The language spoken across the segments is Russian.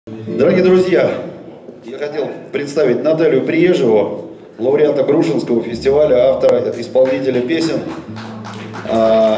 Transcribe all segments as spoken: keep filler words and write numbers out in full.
Дорогие друзья, я хотел представить Наталью Приезжеву, лауреата Грушинского фестиваля, автора, исполнителя песен. О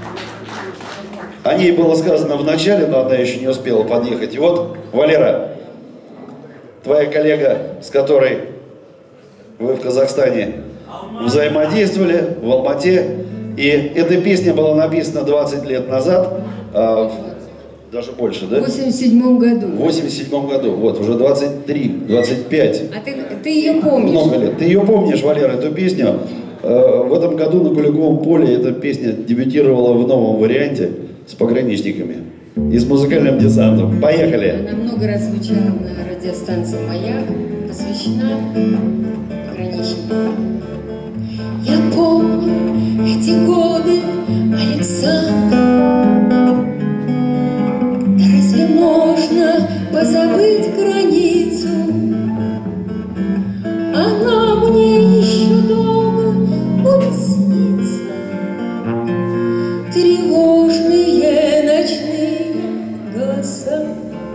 ней было сказано в начале, но она еще не успела подъехать. И вот, Валера, твоя коллега, с которой вы в Казахстане взаимодействовали, в Алмате. И эта песня была написана двадцать лет назад, даже больше, да? В восемьдесят седьмом году. В восемьдесят седьмом году, вот, уже двадцать три, двадцать пять. А ты, ты ее помнишь? Много лет. Ты ее помнишь, Валера, эту песню? В этом году на Куликовом поле эта песня дебютировала в новом варианте с пограничниками и с музыкальным десантом. Поехали! Она много раз звучала на радиостанции «Маяк», посвящена пограничникам. Я помню эти годы, Александр. Да разве можно позабыть границу? Она мне еще долго будет сниться. Тревожные ночные голоса.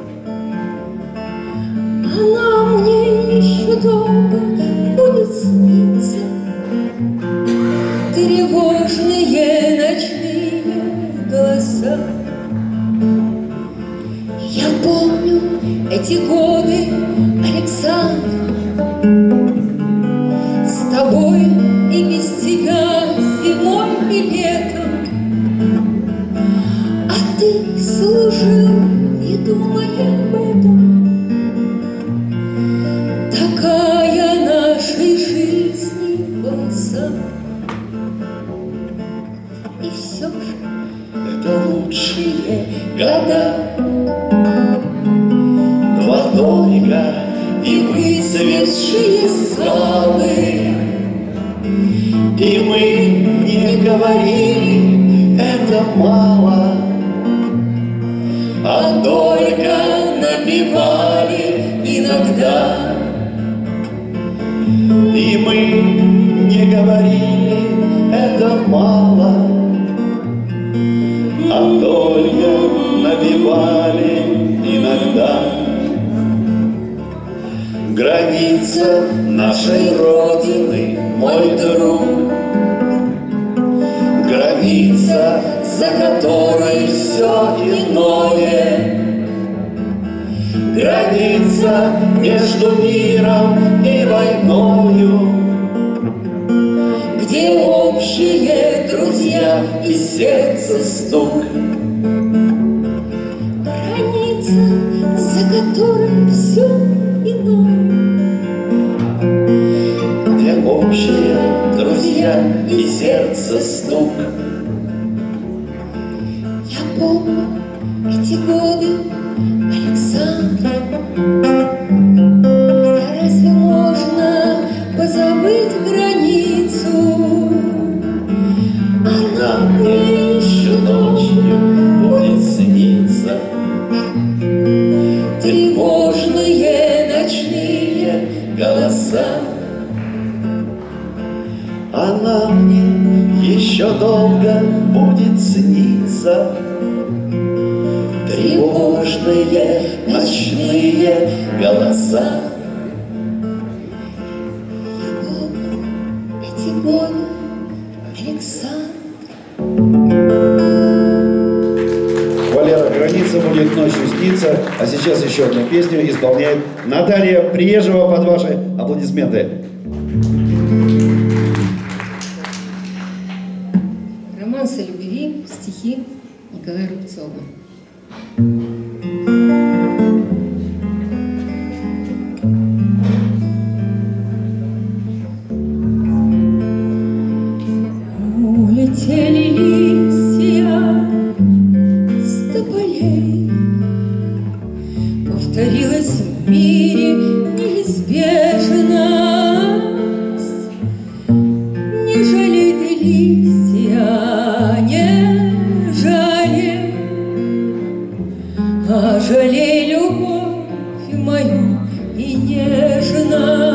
Она мне еще долго будет сниться. Тревожные ночные голоса. Я помню эти годы, Александр, с тобой и без тебя зимой и летом. А ты служил, не думая об этом. Такая нашей жизни полоса. И все же это лучшие года. Два домика и выцветшие скалы. И мы не говорили, это мало, а только напевали иногда. И мы не говорили, это мало, а только напевали иногда. Граница нашей Родины, мой друг, граница, за которой все иное. Граница между миром и войною, где общие друзья и сердце стук. Граница, за которой все иное, где общие друзья и сердце стук. Я помню эти годы, Александр. Да разве можно позабыть границу? Она мне еще ночью будет сниться. Тревожные ночные голоса. Она мне еще долго будет сниться. Тревожные ночные голоса. Я помню эти годы, Александр. Валера, граница будет ночью сниться. А сейчас еще одну песню исполняет Наталья Приезжева под ваши аплодисменты. Романс о любви, стихи Николая Рубцова. Улетели листья с тополей, повторилась в мире неизбежность. Не жалей ты листья, не жалей, а жалей любовь мою и нежность.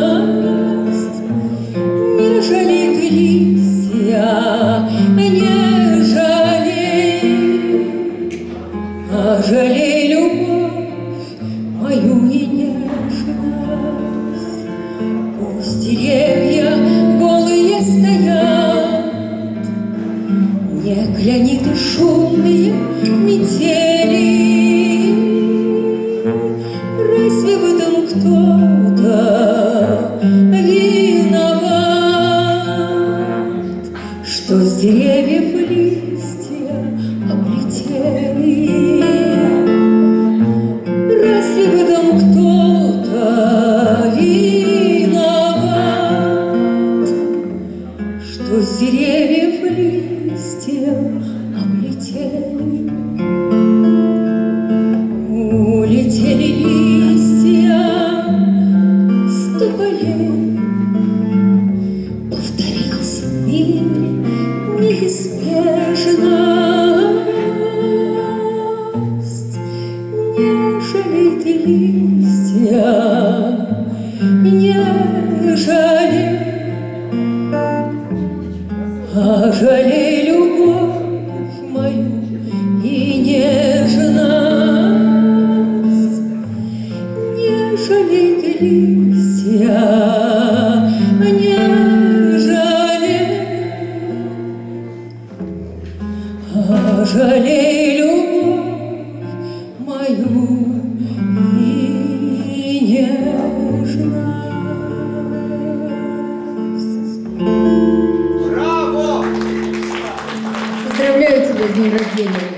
Не жалей ты листья, не жалей, а жалей любовь мою нежность. Пусть деревья голые стоят, не клянит шумные метели. Разве в этом кто-то виноват, что с деревьев листья облетели? Разве в этом кто-то виноват, что с деревьев листья облетели? Улетели листья с тополей, повторился мир неизбежность. Не жалей ты листья, не жалей, а жалей любовь мою и нежность. Не жалей ты листья, не жалей, а жалей любовь мою и нежность. Поздравляю тебя с днем рождения!